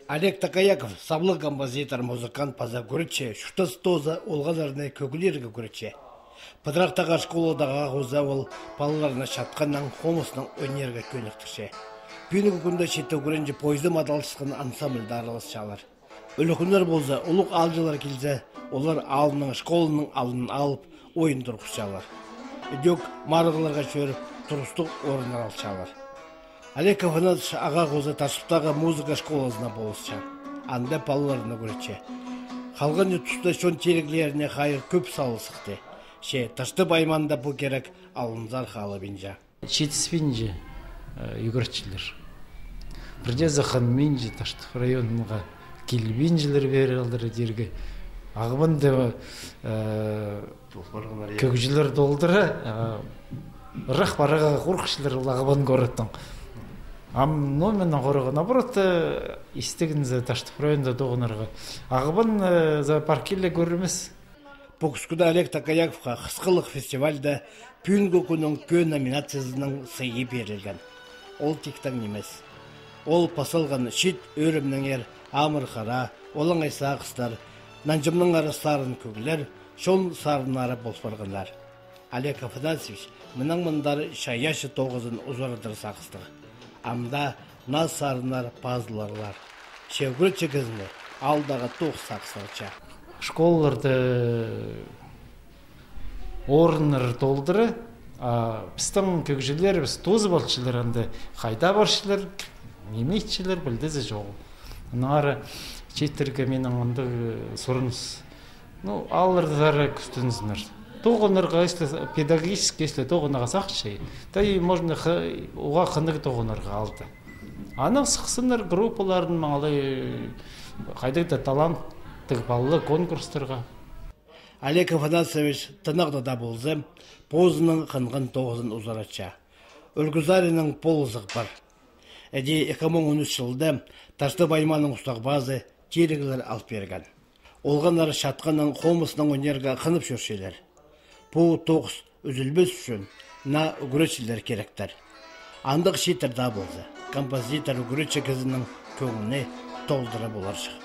Олег Такаяков, саблы композитор, музыкант, паза күрітші, шүштіз тоза олғадарыны көгілерге күрітші. Пыдырақтаға школадаға ғоза ол балаларына шатқаннан қомысының өнерге көніктірші. Пүйінігі күнді шетті көрінжі пойызды мадалшысқын ансамбльді аралас шалар. Өлікінлер болса, ұлық алжылар келсе, олар алының школының алын алып, ойын тұрғыз шалар. Дөк марығыларға шөріп, тұрыстық орынар ал шалар. Олег Афанасович аға ғоза Ташыптағы музыка школасына болысша. Анда балаларына көретші. Қалған тұста шон тереглеріне қайыр көп салысықты. Ташты байманда бұл керек алынзар қалы бенжа. Жетіспенже үйгіртшілер. Бірде зақын менже Таштық районыңға келбенжілер бері алдыры дерге. Ағыбында көгжілер долдыры, ұрақ бараға қорқшылар ағыбан көреттің. Номен қорығы, наоборот, истігінізі Таштық районда доғынырға. Ағыбан зоопаркелі көріміз. Бокскуда Олег Такаяковқа қысқылық фестивальда пүйінгі күнің көн номинациясының сыйы берілген. Ол тектен емес. Ол пасылған шет өрімнің ер, амыр қара, олың айса қыстар, нанжымның ары сарын көгілер, шон сарынары болсырғынлар. Олег Афанасьевич мұның мұндары шаяшы тоғызын ұзырыдыр сақыстығы. Амда наз сарынар пазыларлар. Шевгүрі чекізіне алдағы тоқ сақсырча. Школаларды орыныр толдыры, біздің көгжілер, біз тозы болшылар, қайда баршылар, немейтшілер білдізі жоғы. Нары четтерге менің онды сұрыныз. Алырдары күстіңіздер. Тоғынырға, педагогически, если тоғынырға сақшы, тәй, можно оға қындығы тоғынырға алды. Аның сықсыныр группаларын маңалай қайдықта талант балалы конкурстарға. Олег Афанасьевич тынағдада болзы, позының қынғын тоғызын ұзаратша. Өлгізарының полызық бар. Әде 2013 жылда Ташты байманың ұстақ базы терегілер алып берген. Олғанары шатқанның қомысының өнерге қынып жүршелер. Бұл тоғыз үзілбес үшін на үгіретшілер керектер. Андық шетірда болзы, композитор үгіретші кізінің көңіне толдыры болар шық.